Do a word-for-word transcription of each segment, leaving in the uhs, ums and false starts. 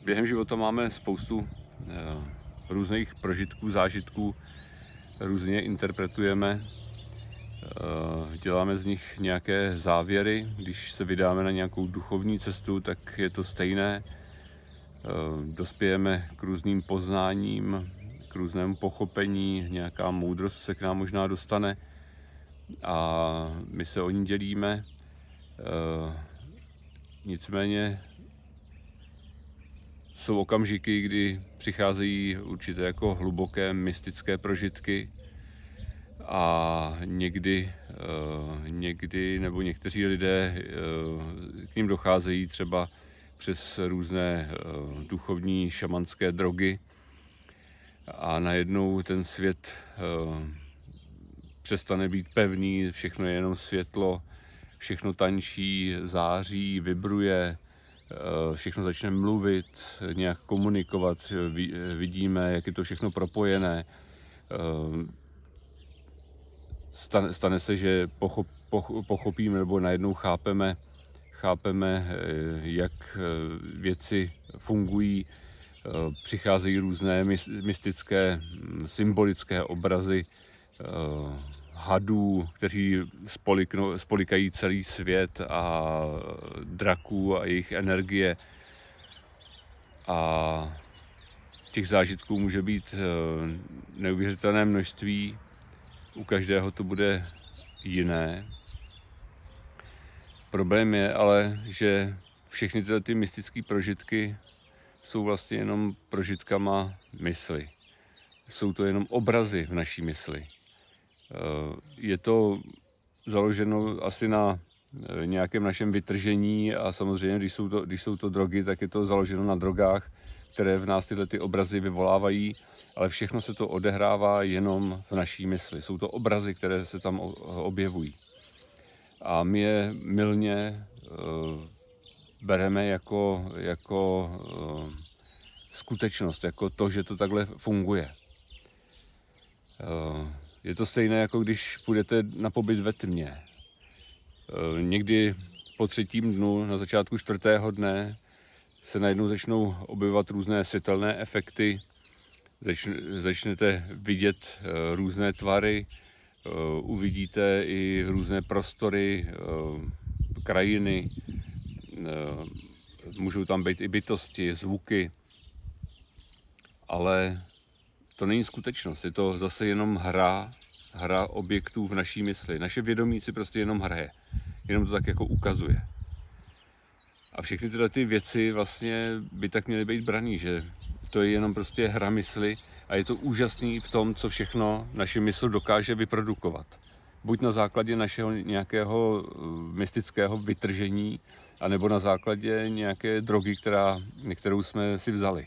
Během života máme spoustu různých prožitků, zážitků, různě interpretujeme, děláme z nich nějaké závěry. Když se vydáme na nějakou duchovní cestu, tak je to stejné. Dospějeme k různým poznáním, k různému pochopení, nějaká moudrost se k nám možná dostane a my se o ní dělíme. Nicméně jsou okamžiky, kdy přicházejí určité jako hluboké mystické prožitky a někdy, někdy nebo někteří lidé k ním docházejí třeba přes různé duchovní šamanské drogy a najednou ten svět přestane být pevný, všechno je jenom světlo, všechno tančí, září, vibruje, všechno začne mluvit, nějak komunikovat, vidíme, jak je to všechno propojené. Stane, stane se, že pochop, pochopíme nebo najednou chápeme, chápeme, jak věci fungují, přicházejí různé mystické, symbolické obrazy hadů, kteří spoliknou, spolikají celý svět, a draků a jejich energie. A těch zážitků může být neuvěřitelné množství, u každého to bude jiné. Problém je ale, že všechny tyhle ty mystické prožitky jsou vlastně jenom prožitkama mysli. Jsou to jenom obrazy v naší mysli. Je to založeno asi na nějakém našem vytržení a samozřejmě, když jsou to, když jsou to drogy, tak je to založeno na drogách, které v nás tyhle ty obrazy vyvolávají, ale všechno se to odehrává jenom v naší mysli. Jsou to obrazy, které se tam objevují. A my je mylně uh, bereme jako, jako uh, skutečnost, jako to, že to takhle funguje. Uh, je to stejné, jako když půjdete na pobyt ve tmě. Uh, někdy po třetím dnu, na začátku čtvrtého dne, se najednou začnou objevovat různé světelné efekty, začnete vidět různé tvary, uvidíte i různé prostory, krajiny, můžou tam být i bytosti, zvuky, ale to není skutečnost, je to zase jenom hra, hra objektů v naší mysli. Naše vědomí si prostě jenom hraje, jenom to tak jako ukazuje. A všechny tyhle ty věci vlastně by tak měly být braný, že to je jenom prostě hra mysli a je to úžasný v tom, co všechno naše mysl dokáže vyprodukovat. Buď na základě našeho nějakého mystického vytržení, anebo na základě nějaké drogy, která, kterou jsme si vzali.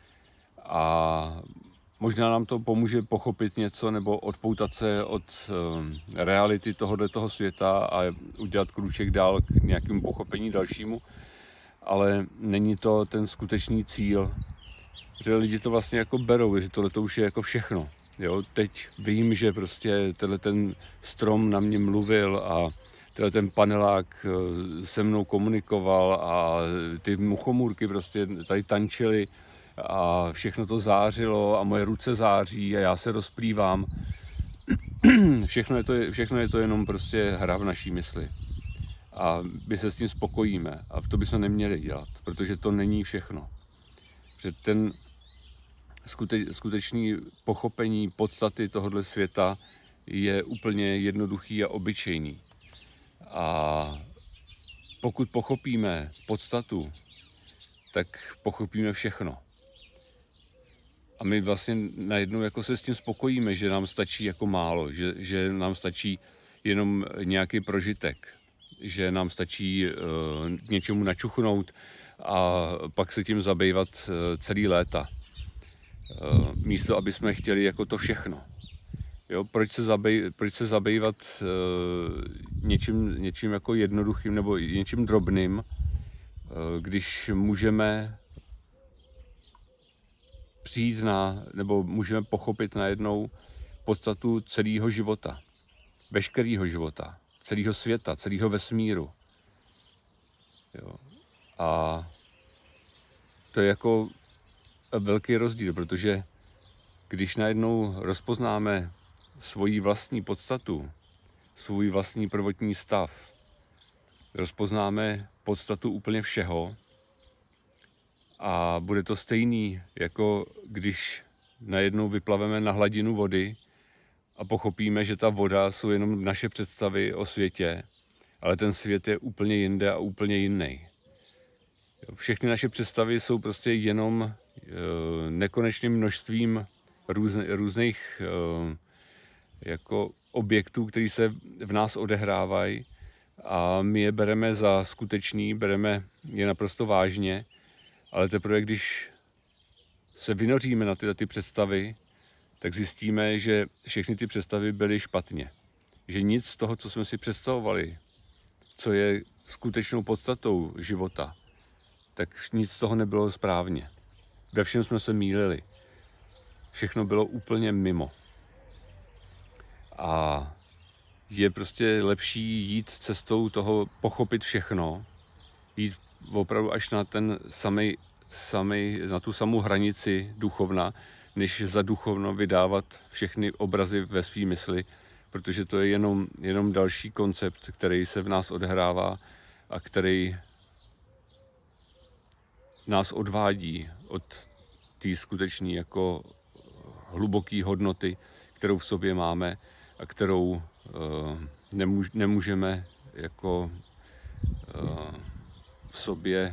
A možná nám to pomůže pochopit něco nebo odpoutat se od reality tohoto světa a udělat krůček dál k nějakému pochopení dalšímu, ale není to ten skutečný cíl, že lidi to vlastně jako berou, že tohle to už je jako všechno. Jo? Teď vím, že prostě tenhle ten strom na mě mluvil a tenhle ten panelák se mnou komunikoval a ty muchomůrky prostě tady tančily a všechno to zářilo a moje ruce září a já se rozplývám. Všechno je to, všechno je to jenom prostě hra v naší mysli. A my se s tím spokojíme. A to bychom neměli dělat, protože to není všechno. Že ten skute, skutečný pochopení podstaty tohoto světa je úplně jednoduchý a obyčejný. A pokud pochopíme podstatu, tak pochopíme všechno. A my vlastně najednou jako se s tím spokojíme, že nám stačí jako málo, že, že nám stačí jenom nějaký prožitek, že nám stačí uh, něčemu načuchnout a pak se tím zabývat uh, celý léta. Uh, místo, aby jsme chtěli jako to všechno. Jo, proč se, zabej, proč se zabývat uh, něčím, něčím jako jednoduchým nebo něčím drobným, uh, když můžeme přijít na, nebo můžeme pochopit najednou podstatu celého života, veškerého života, celého světa, celého vesmíru. Jo. A to je jako velký rozdíl, protože když najednou rozpoznáme svoji vlastní podstatu, svůj vlastní prvotní stav, rozpoznáme podstatu úplně všeho a bude to stejný, jako když najednou vyplaveme na hladinu vody a pochopíme, že ta voda jsou jenom naše představy o světě, ale ten svět je úplně jinde a úplně jiný. Všechny naše představy jsou prostě jenom nekonečným množstvím různých jako objektů, které se v nás odehrávají a my je bereme za skutečný, bereme je naprosto vážně, ale teprve když se vynoříme na tyhle ty představy, tak zjistíme, že všechny ty představy byly špatně. Že nic z toho, co jsme si představovali, co je skutečnou podstatou života, tak nic z toho nebylo správně. Ve všem jsme se mýlili. Všechno bylo úplně mimo. A je prostě lepší jít cestou toho pochopit všechno, jít opravdu až na ten samej, samej, na tu samou hranici duchovna, než za duchovno vydávat všechny obrazy ve své mysli, protože to je jenom, jenom další koncept, který se v nás odehrává a který nás odvádí od té skutečné jako hluboké hodnoty, kterou v sobě máme a kterou uh, nemůž, nemůžeme jako uh, v sobě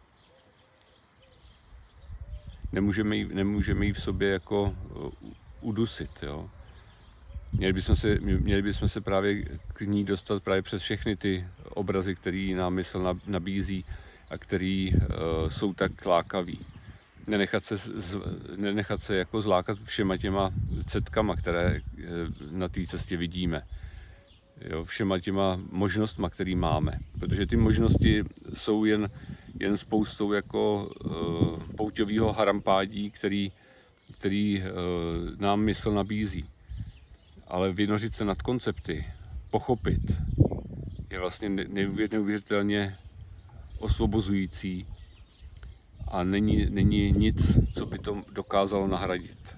nemůžeme ji, nemůžeme ji v sobě jako uh, udusit. Jo? Měli bychom se, měli bychom se právě k ní dostat právě přes všechny ty obrazy, které nám mysl nabízí a který uh, jsou tak lákaví. Nenechat se, z, nenechat se jako zlákat všema těma cetkama, které na té cestě vidíme. Jo, všema těma možnostma, které máme. Protože ty možnosti jsou jen, jen spoustou jako uh, pouťového harampádí, který, který uh, nám mysl nabízí. Ale vynořit se nad koncepty, pochopit, je vlastně neuvěřitelně osvobozující a není, není nic, co by to dokázalo nahradit.